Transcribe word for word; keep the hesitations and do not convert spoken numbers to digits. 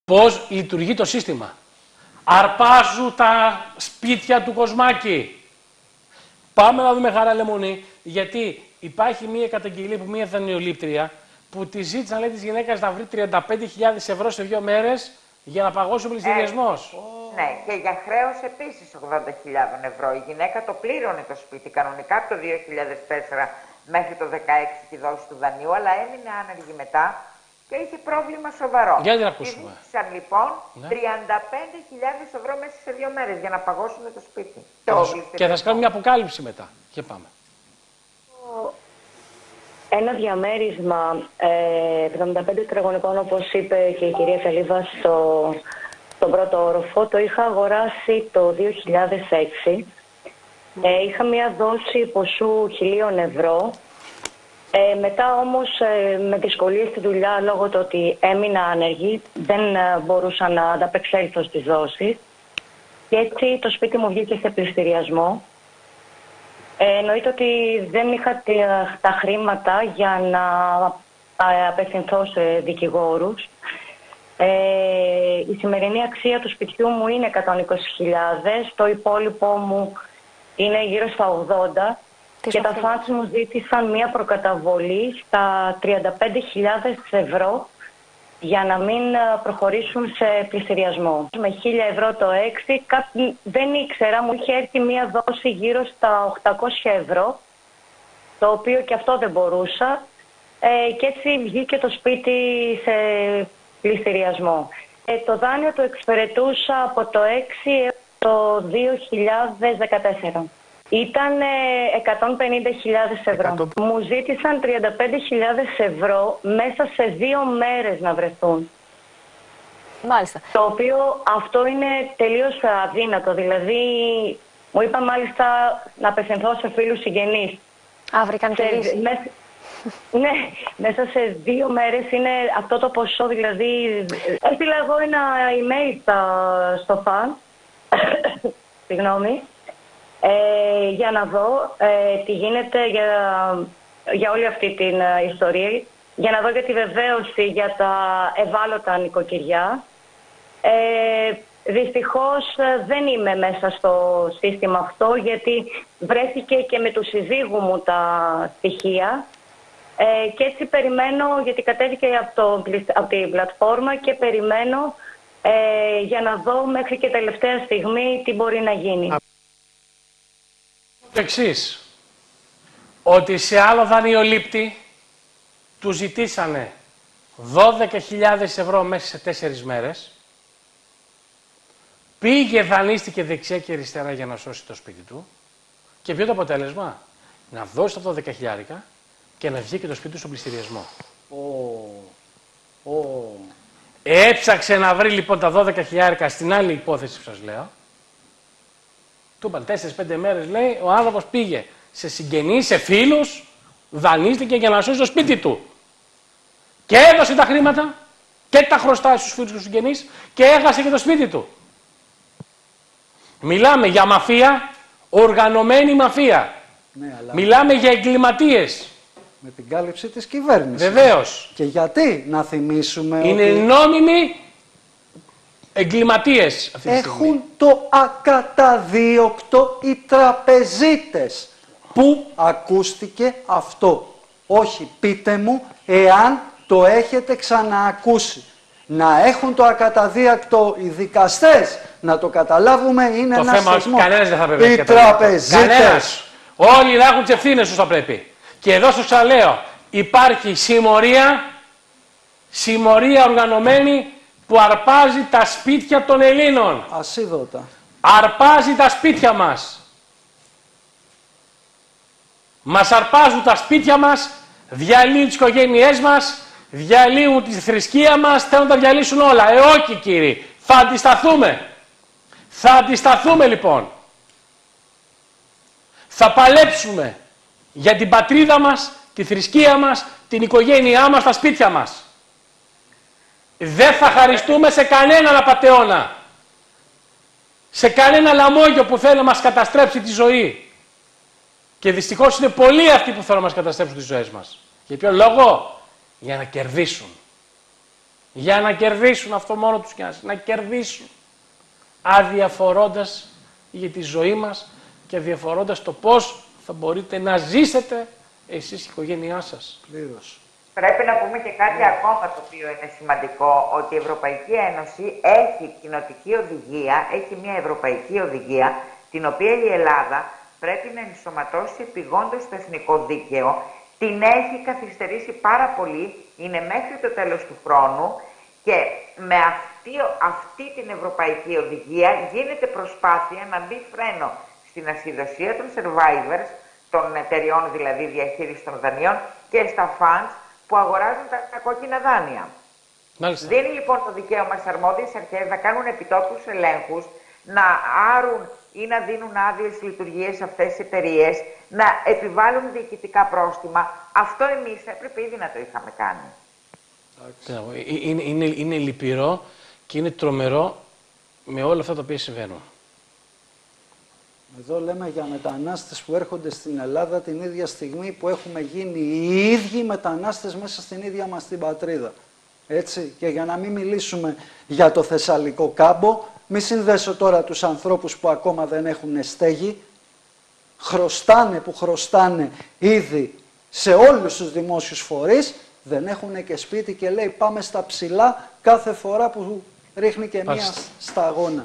Πώς λειτουργεί το σύστημα. Αρπάζουν τα σπίτια του Κοσμάκη. Πάμε να δούμε Χαρά Λεμονή, γιατί υπάρχει μία καταγγελία από μία δανειολήπτρια που τη ζήτησαν, λέει, της γυναίκας να βρει τριάντα πέντε χιλιάδες ευρώ σε δύο μέρες για να παγώσει ο πληστηριασμός. Ε, ναι, και για χρέος επίσης ογδόντα χιλιάδες ευρώ. Η γυναίκα το πλήρωνε το σπίτι κανονικά από το δύο χιλιάδες τέσσερα μέχρι το δύο χιλιάδες δεκαέξι τη δόση του δανείου, αλλά έμεινε άνεργη μετά και είχε πρόβλημα σοβαρό. Για να την ακούσουμε. Ζήτησαν λοιπόν ναι. τριάντα πέντε χιλιάδες ευρώ μέσα σε δύο μέρες για να παγώσουν το σπίτι. Και, το θα, και θα σας κάνω μια αποκάλυψη μετά. Και πάμε. Ένα διαμέρισμα ε, εβδομήντα πέντε τετραγωνικών, όπως είπε και η κυρία Σαλίβα, στο, στον πρώτο όροφο, το είχα αγοράσει το δύο χιλιάδες έξι. Ε, είχα μια δόση ποσού χιλίων ευρώ. Ε, μετά όμως ε, με δυσκολίες στη δουλειά, λόγω του ότι έμεινα άνεργη, δεν ε, μπορούσα να ανταπεξέλθω στις δόσεις. Και έτσι το σπίτι μου βγήκε σε πληστηριασμό. Ε, εννοείται ότι δεν είχα τα χρήματα για να απευθυνθώ σε δικηγόρους. Ε, η σημερινή αξία του σπιτιού μου είναι εκατόν είκοσι χιλιάδες, το υπόλοιπο μου είναι γύρω στα ογδόντα και τα φαντς μου ζήτησαν μια προκαταβολή στα τριάντα πέντε χιλιάδες ευρώ για να μην προχωρήσουν σε πληστηριασμό. Με χίλια ευρώ το έξι, κάποιοι δεν ήξερα, μου είχε έρθει μία δόση γύρω στα οκτακόσια ευρώ, το οποίο και αυτό δεν μπορούσα, ε, και έτσι βγήκε το σπίτι σε πληστηριασμό. Ε, το δάνειο το εξυπηρετούσα από το έξι έως το δύο χιλιάδες δεκατέσσερα. Ήταν εκατόν πενήντα χιλιάδες ευρώ. εκατό... Μου ζήτησαν τριάντα πέντε χιλιάδες ευρώ μέσα σε δύο μέρες να βρεθούν. Μάλιστα. Το οποίο αυτό είναι τελείως αδύνατο. Δηλαδή, μου είπα μάλιστα να απευθυνθώ σε φίλους συγγενείς. Α, βρήκαν και λύση. Μέσα... ναι, μέσα σε δύο μέρες είναι αυτό το ποσό, δηλαδή... Έστειλα εγώ ένα email στα... στο φαν, συγγνώμη, Ε, για να δω ε, τι γίνεται για, για όλη αυτή την ε, ιστορία, για να δω για τη βεβαίωση για τα ευάλωτα νοικοκυριά. Ε, δυστυχώς ε, δεν είμαι μέσα στο σύστημα αυτό, γιατί βρέθηκε και με του συζύγου μου τα στοιχεία ε, και έτσι περιμένω, γιατί κατέβηκε από, το, από την πλατφόρμα και περιμένω ε, για να δω μέχρι και τελευταία στιγμή τι μπορεί να γίνει. Το εξής, ότι σε άλλο δανειολήπτη του ζητήσανε δώδεκα χιλιάδες ευρώ μέσα σε τέσσερις μέρες, πήγε, δανείστηκε δεξιά και αριστερά για να σώσει το σπίτι του και ποιο το αποτέλεσμα? Να δώσει τα δώδεκα χιλιάρικα και να βγει και το σπίτι του στον πληστηριασμό. Oh. Oh. Έψαξε να βρει λοιπόν τα δώδεκα χιλιάρικα στην άλλη υπόθεση που σας λέω. Του είπαν τέσσερις πέντε μέρες, λέει, ο άνθρωπος πήγε σε συγγενείς, σε φίλους, δανείστηκε για να σώσει το σπίτι του. Και έδωσε τα χρήματα και τα χρωστάει στους φίλους και στους συγγενείς και έχασε και το σπίτι του. Μιλάμε για μαφία, οργανωμένη μαφία. Ναι, αλλά... Μιλάμε για εγκληματίες. Με την κάλυψη της κυβέρνησης. Βεβαίως. Και γιατί να θυμίσουμε είναι ότι... νόμιμοι εγκληματίες αυτή τη έχουν στιγμή. Το ακαταδίωκτο οι τραπεζίτες. Πού ακούστηκε αυτό? Όχι, πείτε μου εάν το έχετε ξαναακούσει. Να έχουν το ακαταδίωκτο οι δικαστές, να το καταλάβουμε, είναι το ένα θέμα σεισμό. Κανένας δεν θα πρέπει. Οι τραπεζίτες. Όλοι να έχουν τις ευθύνες τους θα πρέπει. Και εδώ σας ξαναλέω, υπάρχει συμμορία, συμμορία οργανωμένη που αρπάζει τα σπίτια των Ελλήνων. Ασίδωτα. Αρπάζει τα σπίτια μας. Μας αρπάζουν τα σπίτια μας, διαλύουν τις οικογένειές μας, διαλύουν τη θρησκεία μας, θέλουν να τα διαλύσουν όλα. Ε, όχι κύριοι, θα αντισταθούμε. Θα αντισταθούμε λοιπόν. Θα παλέψουμε για την πατρίδα μας, τη θρησκεία μας, την οικογένειά μας, τα σπίτια μας. Δεν θα χαριστούμε σε κανέναν απατεώνα. Σε κανένα λαμόγιο που θέλει να μας καταστρέψει τη ζωή. Και δυστυχώς είναι πολλοί αυτοί που θέλουν να μας καταστρέψουν τις ζωές μας. Για ποιο λόγο? Για να κερδίσουν. Για να κερδίσουν, αυτό μόνο τους νοιάζει, να κερδίσουν. Αδιαφορώντας για τη ζωή μας και αδιαφορώντας το πώς θα μπορείτε να ζήσετε εσείς η οικογένειά σας. Πλήρως. Πρέπει να πούμε και κάτι ακόμα το οποίο είναι σημαντικό, ότι η Ευρωπαϊκή Ένωση έχει κοινοτική οδηγία, έχει μια ευρωπαϊκή οδηγία, την οποία η Ελλάδα πρέπει να ενσωματώσει επιγόντως στο εθνικό δίκαιο. Την έχει καθυστερήσει πάρα πολύ, είναι μέχρι το τέλος του χρόνου και με αυτή, αυτή την ευρωπαϊκή οδηγία γίνεται προσπάθεια να μπει φρένο στην ασυδοσία των survivors, των εταιριών δηλαδή διαχείρισης των δανείων και στα funds που αγοράζουν τα, τα κόκκινα δάνεια. Μάλιστα. Δίνει λοιπόν το δικαίωμα στις αρμόδιες αρχές να κάνουν επιτόπιους ελέγχους, να άρουν ή να δίνουν άδειες λειτουργίες σε αυτές τις εταιρείες, να επιβάλλουν διοικητικά πρόστιμα. Αυτό εμείς έπρεπε ήδη να το είχαμε κάνει. Είναι, είναι, είναι λυπηρό και είναι τρομερό με όλα αυτά τα οποία συμβαίνουν. Εδώ λέμε για μετανάστες που έρχονται στην Ελλάδα την ίδια στιγμή που έχουμε γίνει οι ίδιοι μετανάστες μέσα στην ίδια μας την πατρίδα. Έτσι, και για να μην μιλήσουμε για το Θεσσαλικό κάμπο, μη συνδέσω τώρα τους ανθρώπους που ακόμα δεν έχουν στέγη, χρωστάνε που χρωστάνε ήδη σε όλους τους δημόσιους φορείς, δεν έχουν και σπίτι και λέει πάμε στα ψηλά κάθε φορά που ρίχνει και μία σταγόνα.